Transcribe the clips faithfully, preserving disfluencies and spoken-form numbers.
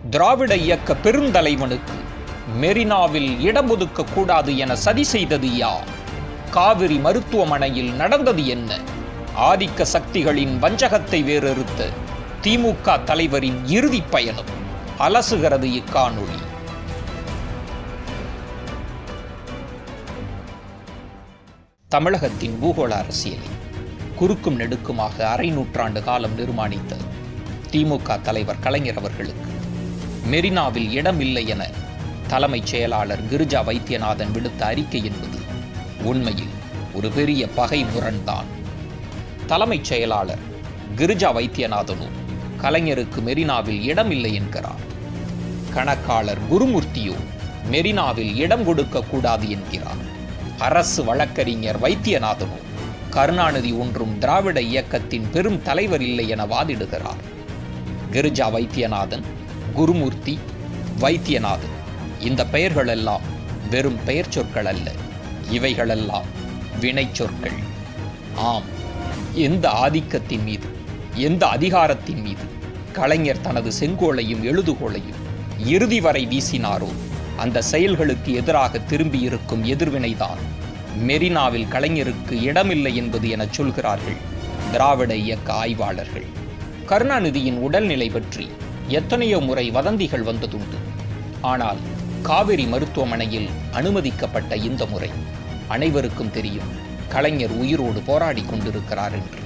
திராவிட இயக்க பெருந்தலைவனுக்கு மெரினாவில் இடம் ஒதுக்க கூடாது என சதி செய்தது யார்? காவிரி மருத்துவமனையில் நடந்தது என்ன? ஆதிக்க சக்திகளின் வஞ்சகத்தை வேறறுத்த திமுக தலைவரின் இறுதி பயணம் அலசுகிறது இக்காணொளி. தமிழகத்தின் பூகோள அரசியலை குறுக்கும் நெடுக்குமாக அரை நூற்றாண்டு காலம் நிர்மாணித்த திமுக தலைவர் கலைஞர் அவர்களுக்கு மெரினாவில் இடமில்லை என தலைமைச் செயலாளர் கிரிஜா வைத்தியநாதன் விடுத்த அறிக்கை என்பது உண்மையில் ஒரு பெரிய பகை முரண்தான். தலைமைச் செயலாளர் கிரிஜா வைத்தியநாதனோ கலைஞருக்கு மெரினாவில் இடமில்லை என்கிறார். கணக்காளர் குருமூர்த்தியோ மெரினாவில் இடம் கொடுக்க கூடாது என்கிறார். அரசு வழக்கறிஞர் வைத்தியநாதனோ கருணாநிதி ஒன்றும் திராவிட இயக்கத்தின் பெரும் தலைவர் இல்லை என வாதிடுகிறார். கிரிஜா வைத்தியநாதன், குருமூர்த்தி, வைத்தியநாதன் இந்த பெயர்களெல்லாம் வெறும் பெயர் சொற்கள் அல்ல, இவைகளெல்லாம் வினை சொற்கள். ஆம், எந்த ஆதிக்கத்தின் மீது, எந்த அதிகாரத்தின் மீது கலைஞர் தனது செங்கோலையும் எழுதுகோலையும் இறுதி வரை வீசினாரோ அந்த செயல்களுக்கு எதிராக திரும்பியிருக்கும் எதிர்வினைதான் மெரினாவில் கலைஞருக்கு இடமில்லை என்பது என சொல்கிறார்கள் திராவிட இயக்க ஆய்வாளர்கள். கருணாநிதியின் உடல்நிலை பற்றி எத்தனையோ முறை வதந்திகள் வந்ததுண்டு. ஆனால் காவிரி மருத்துவமனையில் அனுமதிக்கப்பட்ட இந்த முறை அனைவருக்கும் தெரியும் கலைஞர் உயிரோடு போராடி கொண்டிருக்கிறார் என்று.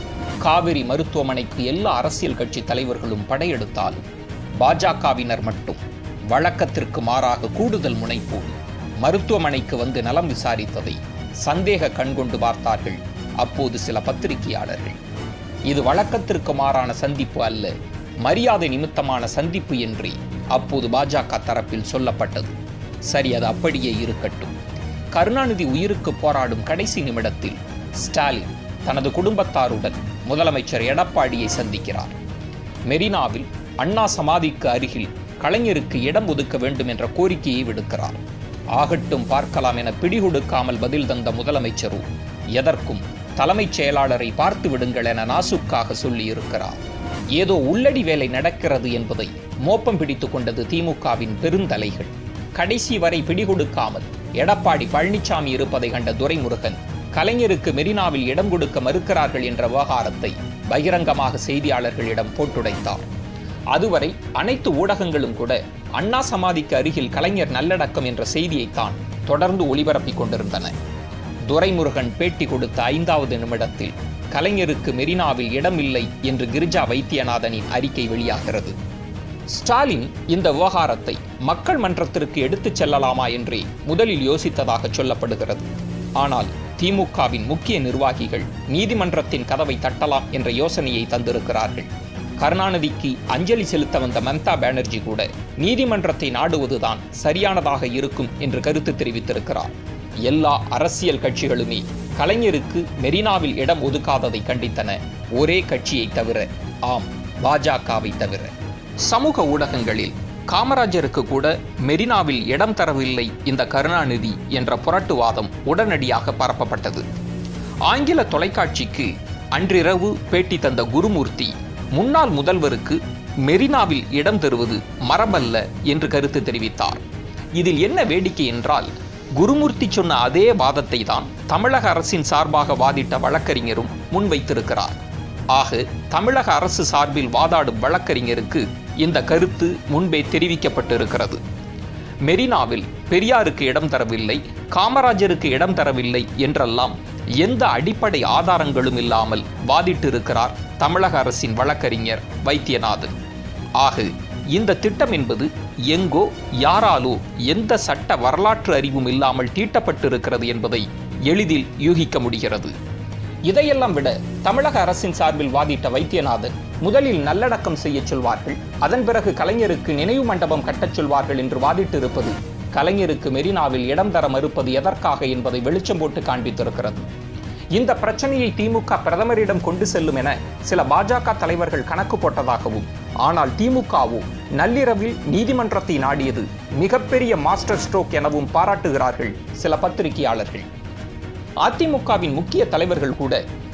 காவிரி மருத்துவமனைக்கு எல்லா அரசியல் கட்சி தலைவர்களும் படையெடுத்தாலும் பாஜகவினர் மட்டும் வழக்கத்திற்கு மாறாக கூடுதல் முனைப்போடு மருத்துவமனைக்கு வந்து நலம் விசாரித்ததை சந்தேக கண்கொண்டு பார்த்தார்கள் அப்போது சில பத்திரிகையாளர்கள். இது வழக்கத்திற்கு மாறான சந்திப்பு அல்ல, மரியாதை நிமித்தமான சந்திப்பு என்றே அப்போது பாஜக தரப்பில் சொல்லப்பட்டது. சரி, அது அப்படியே இருக்கட்டும். கருணாநிதி உயிருக்கு போராடும் கடைசி நிமிடத்தில் ஸ்டாலின் தனது குடும்பத்தாருடன் முதலமைச்சர் எடப்பாடியை சந்திக்கிறார். மெரினாவில் அண்ணா சமாதிக்கு அருகில் கலைஞருக்கு இடம் ஒதுக்க வேண்டும் என்ற கோரிக்கையை விடுக்கிறார். ஆகட்டும் பார்க்கலாம் என பிடிகொடுக்காமல் பதில் தந்த முதலமைச்சரோ எதற்கும் தலைமைச் செயலாளரை பார்த்து விடுங்கள் என நாசுக்காக சொல்லி இருக்கிறார். ஏதோ உள்ளடி வேலை நடக்கிறது என்பதை மோப்பம் பிடித்து கொண்டது திமுகவின் பெருந்தலைகள். கடைசி வரை பிடிகொடுக்காமல் எடப்பாடி பழனிசாமி இருப்பதை கண்ட துரைமுருகன் கலைஞருக்கு மெரினாவில் இடம் கொடுக்க மறுக்கிறார்கள் என்ற விவகாரத்தை பகிரங்கமாக செய்தியாளர்களிடம் போட்டுடைத்தார். அதுவரை அனைத்து ஊடகங்களும் கூட அண்ணா சமாதிக்கு அருகில் கலைஞர் நல்லடக்கம் என்ற செய்தியைத்தான் தொடர்ந்து ஒளிபரப்பிக் கொண்டிருந்தன. துரைமுருகன் பேட்டி கொடுத்த ஐந்தாவது நிமிடத்தில் கலைஞருக்கு மெரினாவில் இடமில்லை என்று கிரிஜா வைத்தியநாதனின் அறிக்கை வெளியாகிறது. ஸ்டாலின் இந்த விவகாரத்தை மக்கள் மன்றத்திற்கு எடுத்துச் செல்லலாமா என்றே முதலில் யோசித்ததாக சொல்லப்படுகிறது. ஆனால் திமுகவின் முக்கிய நிர்வாகிகள் நீதிமன்றத்தின் கதவை தட்டலாம் என்ற யோசனையை தந்திருக்கிறார்கள். கருணாநிதிக்கு அஞ்சலி செலுத்த வந்த மம்தா பானர்ஜி கூட நீதிமன்றத்தை நாடுவதுதான் சரியானதாக இருக்கும் என்று கருத்து தெரிவித்திருக்கிறார். எல்லா அரசியல் கட்சிகளுமே கலைஞருக்கு மெரினாவில் இடம் ஒதுக்காததை கண்டித்தன, ஒரே கட்சியை தவிர, ஆம், பாஜகவை தவிர. சமூக ஊடகங்களில் காமராஜருக்கு கூட மெரினாவில் இடம் தரவில்லை இந்த கருணாநிதி என்ற புரட்டுவாதம் உடனடியாக பரப்பப்பட்டது. ஆங்கில தொலைக்காட்சிக்கு அன்றிரவு பேட்டி தந்த குருமூர்த்தி முன்னாள் முதல்வருக்கு மெரினாவில் இடம் தருவது மரபல்ல என்று கருத்து தெரிவித்தார். இதில் என்ன வேடிக்கை என்றால், குருமூர்த்தி சொன்ன அதே வாதத்தை தான் தமிழக அரசின் சார்பாக வாதிட்ட வழக்கறிஞரும் முன்வைத்திருக்கிறார். ஆக தமிழக அரசு சார்பில் வாதாடும் வழக்கறிஞருக்கு இந்த கருத்து முன்பே தெரிவிக்கப்பட்டிருக்கிறது. மெரினாவில் பெரியாருக்கு இடம் தரவில்லை, காமராஜருக்கு இடம் தரவில்லை என்றெல்லாம் எந்த அடிப்படை ஆதாரங்களும் இல்லாமல் வாதிட்டிருக்கிறார் தமிழக அரசின் வழக்கறிஞர் வைத்தியநாதன். ஆக இந்த திட்டம் என்பது எங்கோ யாராலோ எந்த சட்ட வரலாற்று அறிவும் இல்லாமல் தீட்டப்பட்டிருக்கிறது என்பதை எளிதில் யூகிக்க முடிகிறது. இதையெல்லாம் விட தமிழக அரசின் சார்பில் வாதிட்ட வைத்தியநாதன் முதலில் நல்லடக்கம் செய்ய சொல்வார்கள், அதன் பிறகு கலைஞருக்கு நினைவு மண்டபம் கட்டச் சொல்வார்கள் என்று வாதிட்டிருப்பது கலைஞருக்கு மெரினாவில் இடம் தர மறுப்பது எதற்காக என்பதை வெளிச்சம் போட்டு காண்பித்திருக்கிறது. இந்த பிரச்சனையை திமுக பிரதமரிடம் கொண்டு செல்லும் என சில பாஜக தலைவர்கள் கணக்கு போட்டதாகவும், ஆனால் திமுகவோ நள்ளிரவில் நீதிமன்றத்தை நாடியது மிகப்பெரிய மாஸ்டர் ஸ்ட்ரோக் எனவும் பாராட்டுகிறார்கள் சில பத்திரிகையாளர்கள். அதிமுகவின் முக்கிய தலைவர்கள் கூட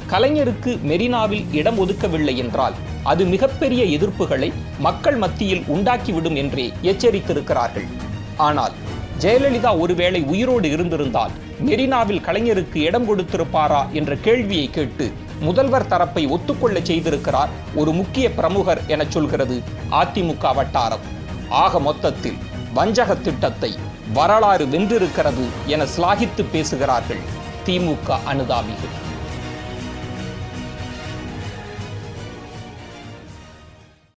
கலைஞருக்கு மெரினாவில் இடம் ஒதுக்கவில்லை என்றால் அது மிகப்பெரிய எதிர்ப்புகளை மக்கள் மத்தியில் உண்டாக்கிவிடும் என்றே எச்சரித்திருக்கிறார்கள். ஆனால் ஜெயலலிதா ஒருவேளை உயிரோடு இருந்திருந்தால் மெரினாவில் கலைஞருக்கு இடம் கொடுத்திருப்பாரா என்ற கேள்வியை கேட்டு முதல்வர் தரப்பை ஒத்துக்கொள்ள செய்திருக்கிறார் ஒரு முக்கிய பிரமுகர் என சொல்கிறது அதிமுக வட்டாரம். ஆக மொத்தத்தில் வஞ்சக திட்டத்தை வரலாறு வென்றிருக்கிறது என சிலாகித்து பேசுகிறார்கள் திமுக அனுதாபிகள்.